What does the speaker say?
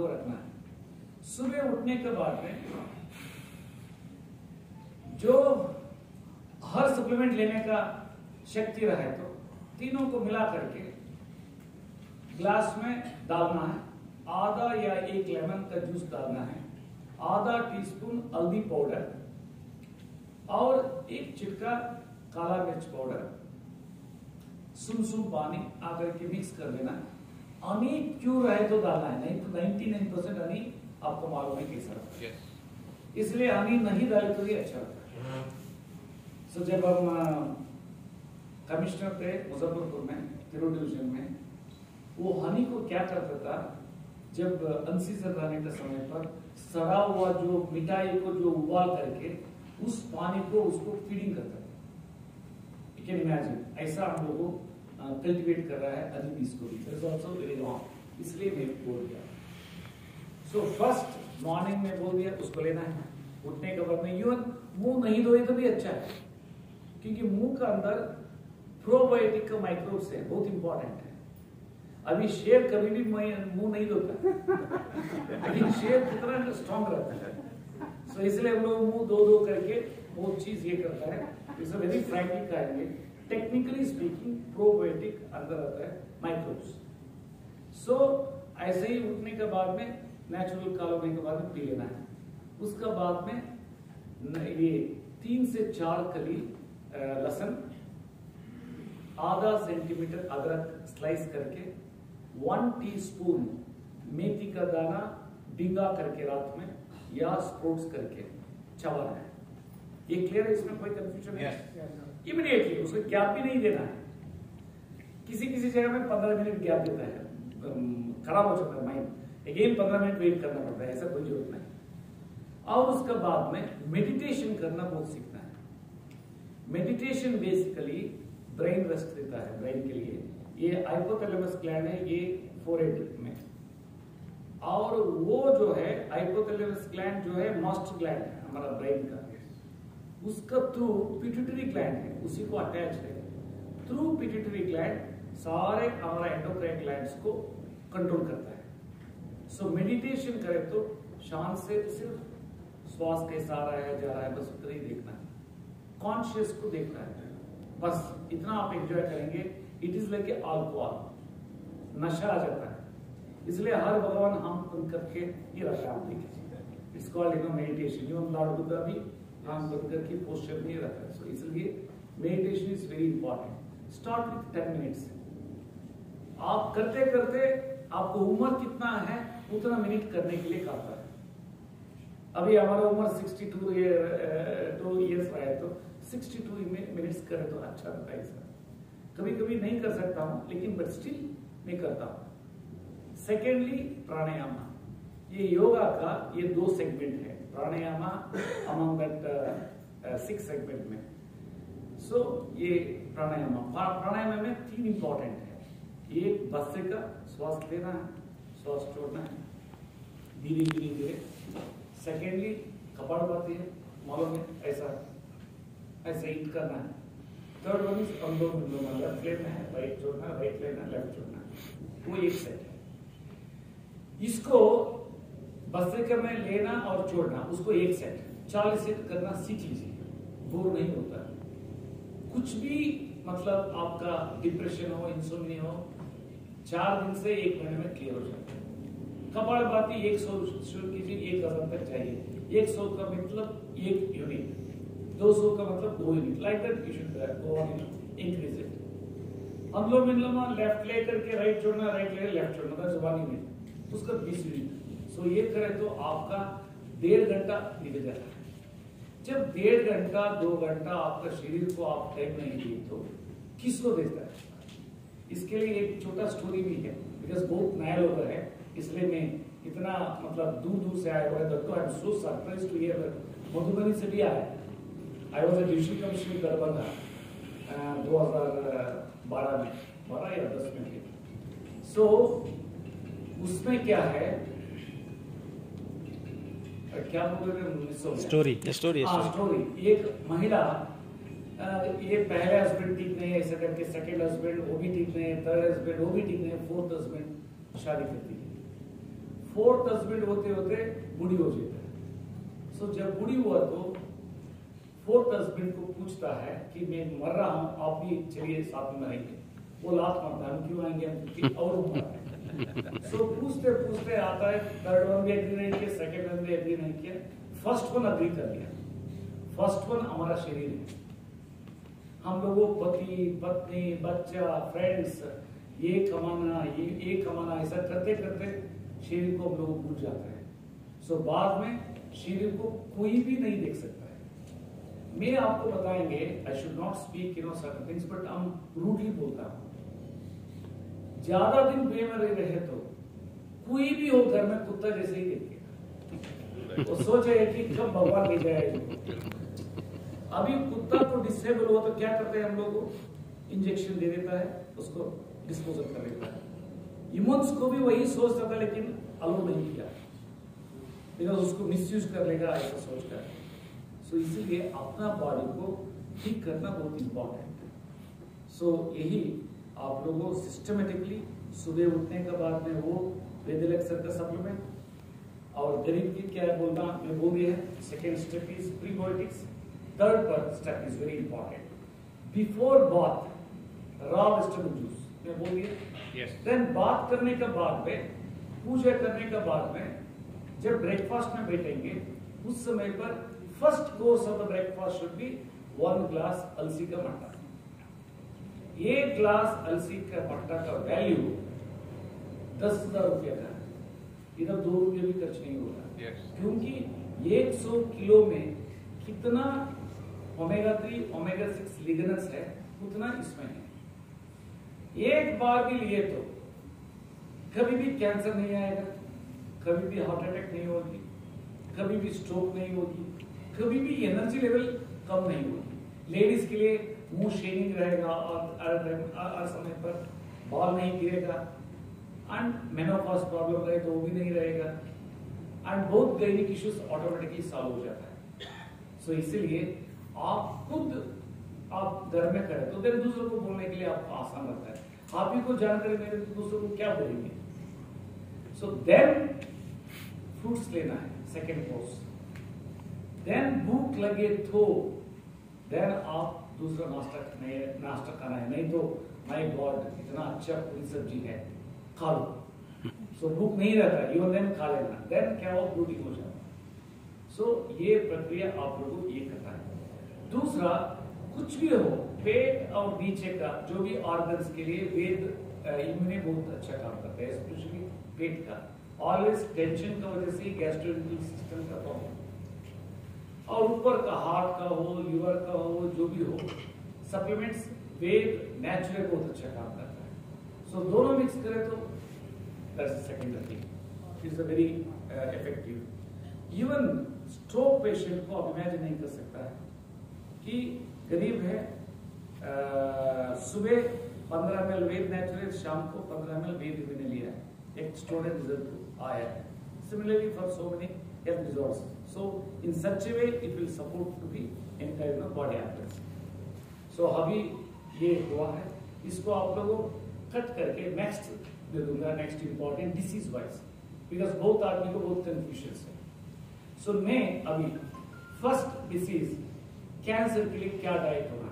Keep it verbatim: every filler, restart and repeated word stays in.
को रखना है। सुबह उठने के बाद में जो हर सप्लीमेंट लेने का शक्ति रहे तो तीनों को मिला करके ग्लास में डालना है। आधा या एक लेमन का जूस डालना है, आधा टीस्पून हल्दी पाउडर और एक चिटका काला मिर्च पाउडर, सुम-सुम पानी आकर के मिक्स कर देना है। हनी क्यों रहे तो डालना है, नहीं तो निन्यानवे परसेंट हनी आपको मालूम है कैसा रहता है, इसलिए हनी नहीं डाले तो ये अच्छा रहता है। सो so, जब हम कमिश्नर थे मुजफ्फरपुर में, तिरुड डिवीजन में, वो हनी को क्या करता था, जब अनसीजन रहने के समय पर सड़ा हुआ जो मिठाई को जो उबाल करके उस पानी को उसको फीडिंग करता था। यू कैन इमेजिन, ऐसा हम लोगों को कल्टिवेट कर रहा है हनी बीज को भी। That is also very wrong, इसलिए मैं बोल दिया। सो फर्स्ट मॉर्निंग में बोल दिया उसको लेना है, उठने के बाद में यूं मुंह नहीं धोए तो भी अच्छा है, क्योंकि मुंह का अंदर प्रोबायोटिक का माइक्रोब्स है, बहुत इंपॉर्टेंट है। अभी शेर कभी भी मुंह नहीं धोता लेकिन शेर कितना स्ट्रॉन्ग रहता है, सो so, इसलिए हम लोग मुंह धो धो करके वो चीज ये करता है। इट्स अ वेरी फ्रैंकली कहेंगे, टेक्निकली स्पीकिंग प्रोबायोटिक अंदर आता है माइक्रोब्स। सो so, ऐसे ही उठने के बाद में नेचुरल काल होने के बाद में पी लेना है। उसका बाद में ये तीन से चार कली लहसुन, आधा सेंटीमीटर अदरक स्लाइस करके, वन टीस्पून मेथी का दाना भिंगा करके रात में या स्प्रोट्स करके चबाना है। ये क्लियर है, इसमें कोई कंफ्यूजन है? इमीडिएटली उसको गैप भी नहीं देना है। किसी किसी जगह में पंद्रह मिनट गैप देता है, खराब हो जाता है माइंड, अगेन पंद्रह मिनट वेट करना पड़ता है, ऐसा कोई जरूरत नहीं। और उसके बाद में मेडिटेशन करना बहुत सीखना है। मेडिटेशन बेसिकली ब्रेन रेस्ट देता है ब्रेन के लिए। ये हाइपोथैलेमस ग्लैंड है, ये फोरहेड में, और वो जो है हाइपोथैलेमस ग्लैंड जो है मास्टर ग्लैंड है हमारा ब्रेन का, उसका थ्रू पिट्यूटरी ग्लैंड है, उसी को अटैच है। थ्रू पिट्यूटरी ग्लैंड सारे हमारा एंडोक्राइन ग्लैंड्स को कंट्रोल करता है। सो so, मेडिटेशन करें तो शांत से सिर्फ श्वास कैसा आ रहा है जा रहा है बस उतना ही देखना है, कॉन्शियस को देखना है, बस इतना आप एंजॉय करेंगे। इट इज लाइक अल्कोहल, नशा आ जाता है। इसलिए हर भगवान हम बंद करके ये रखा है, आप देखिए, it's called you know meditation. Even lord Buddha भी हम बंद करके पोस्चर में रखा है। सो इसलिए meditation is very important. Start with ten minutes. आप करते करते आपको उम्र कितना है उतना मिनट करने के लिए काफी है। अभी हमारा उम्र सिक्सटी टू ईयर्स रहा है, तो सिक्सटी टू मिनट्स करें तो अच्छा रहता है। सर कभी कभी नहीं कर सकता हूं, लेकिन बट स्टिल मैं करता हूं। सेकेंडली प्राणायाम, ये योगा का ये दो सेगमेंट है, pranayama among that six segment में। सो so, ये प्राणायाम प्राणायाम में तीन इंपॉर्टेंट है। एक बस्से का श्वास लेना है, श्वास छोड़ना है धीरे धीरे धीरे। सेकेंडली कपालभाति है, मालूम है, ऐसा ऐसे ही करना है। Third one is anulom vilom, left लेना है, राइट छोड़ना, राइट लेना, लेफ्ट छोड़ना, वो एक सेट है। इसको बस्ते में लेना और छोड़ना, उसको एक सेट चालीस सेट करना सीख लीजिए, बोर नहीं होता। कुछ भी मतलब आपका डिप्रेशन हो, इंसोम्निया हो, चार दिन से एक महीने में क्लियर हो जाता है। कपालभाति एक सौ शुरू कीजिए, एक हजार तक चाहिए। एक सौ का मतलब एक यूनिट, दो सौ का मतलब दो unit, like that you should go on increase it. Anulom vilom left ले करके राइट छोड़ना, राइट ले लेफ्ट छोड़ना, दैट्स वन यूनिट, उसका बीस यूनिट। सो ये करें तो आपका डेढ़ घंटा निकल जाता है। जब डेढ़ घंटा दो घंटा आपका शरीर को आप टाइम नहीं दिए तो किसको देता है? इसके लिए एक छोटा स्टोरी भी है, बिकॉज बहुत नया लोग है, इसलिए मैं इतना मतलब दूर दूर से आया हुआ है। तो I am so surprised to hear Madhubani से भी आया। I was a division commissioner Darbhanga दो हजार बारह में, बारह या दस में थे। सो उसमें क्या है, क्या बोल रहे स्टोरी स्टोरी स्टोरी एक महिला, ये पहले हस्बैंड ठीक नहीं है ऐसा करके, सेकंड हस्बैंड वो भी ठीक नहीं है, थर्ड हस्बैंड वो भी ठीक नहीं है, फोर्थ हस्बैंड शादी करती है। फोर्थ हस्बैंड होते होते बूढ़ी हो जाता है। सो so, जब बूढ़ी हुआ तो फोर्थ हस्बैंड को पूछता है कि मैं मर रहा हूं, आप भी चलिए साथ में रहेंगे। वो लात मारता है, हम क्यों आएंगे, हम क्योंकि और उम्र सो पूछते पूछते आता है, थर्ड वन भी एग्री नहीं किया, सेकेंड वन भी एग्री नहीं किया, फर्स्ट वन अग्री कर लिया। फर्स्ट वन हमारा शरीर है, हम लोगों पति पत्नी बच्चा फ्रेंड्स ये कमाना ये ये कमाना ऐसा करते करते शरीर को हम लोग भूल जाते हैं। सो so, बाद में शरीर को कोई भी नहीं देख सकता है। मैं आपको बताएंगे, I should not speak you know certain things, but हम रूडली बोलता हूं। ज्यादा दिन बेमरे रहे तो कोई भी हो घर में कुत्ता जैसे ही देखेगा, वो सोचे कि कब भगवान ले जाए। अभी कुत्ता को डिसेबल हुआ तो क्या करते हैं हम लोग, इंजेक्शन दे देता है, उसको डिस्पोजल कर देता है। ह्यूमंस को भी वही सोचता था लेकिन अलाउ नहीं किया, बिकॉज उसको मिसयूज कर लेगा ऐसा सोचकर। सो इसीलिए अपना बॉडी को ठीक करना बहुत इंपॉर्टेंट है। सो यही आप लोगों सिस्टमेटिकली सुबह उठने के बाद में वो वेदिलेक्सर का सप्लीमेंट, और गरीब की क्या बोलना मैं बोल दिया है। Second step is prebiotics, third step is very important before bath raw vegetable juice मैं बोल दिया। देन बात करने के बाद में, पूजा करने के बाद में, जब ब्रेकफास्ट में बैठेंगे उस समय पर first course of the breakfast should be one glass अलसी का मट्टा। एक ग्लास अलसी का मट्टा का वैल्यू दस हजार रुपया का है, इधर दो रुपये भी खर्च नहीं होगा। yes. क्योंकि एक सौ किलो में कितना omega three omega six lignans है उतना इसमें है। एक बार भी लिए तो कभी भी कैंसर नहीं आएगा, कभी भी हार्ट अटैक नहीं होगी, कभी भी स्ट्रोक नहीं होगी, कभी भी एनर्जी लेवल कम नहीं होगी। लेडीज के लिए मुंह शेनिंग रहेगा और हर समय पर बाल नहीं गिरेगा, एंड मेनोपॉज प्रॉब्लम रहे तो वो भी नहीं रहेगा, एंड बहुत गायनिक इश्यूज ऑटोमेटिकली सॉल्व हो जाता है। सो so, इसीलिए आप खुद आप घर में करें तो देन दूसरों को बोलने के लिए आपको आसान रहता है। आप ही को जानकारी मेरे दूसरों को क्या बोलेंगे। सो देन फ्रूट्स लेना है सेकेंड कोर्स, देन भूख लगे तो देन आप दूसरा नाश्ता नाश्ता खाना है, नहीं तो माय गॉड इतना अच्छा पूरी सब्जी है खा लो। सो so, भूख नहीं रहता इवन देन खा लेना, देन क्या हो प्रोटीन हो जाता। सो so, ये प्रक्रिया आप लोगों को ये करना है। दूसरा कुछ भी हो, पेट और नीचे का जो भी ऑर्गन्स के लिए वेद इम्यूने बहुत अच्छा काम करता है, स्पेशली पेट का। ऑलवेज टेंशन का वजह से गैस्ट्रोइंटेस्टाइनल सिस्टम का प्रॉब्लम, और ऊपर का हार्ट का हो लिवर का हो जो भी हो, सप्लीमेंट्स वेद नेचुरल बहुत अच्छा काम करता है। सो so, दोनों मिक्स करें तो that's second thing is a very effective. Even stroke patient को आप इमेजिन नहीं कर सकता है कि गरीब है, आ, सुबह पंद्रह एम एल वेद नेचुरल, शाम को पंद्रह एम एल वेद मैंने लिया है, एक स्टूडेंट रिजल्ट आया है। Similarly for so many health disorders, so in such a way it will support to be any kind of body actors. सो अभी ये हुआ है, इसको आप लोगों कट करके नेक्स्ट दे दूंगा, next important disease wise, because बहुत आदमी को बहुत कंफ्यूजन है। सो so, मैं अभी फर्स्ट डिसीज कैंसर के लिए क्या डाइट होना है